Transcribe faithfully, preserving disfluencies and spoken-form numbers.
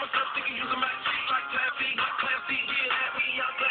myself thinking using my cheek like taffy, classy, yeah, that me, I'm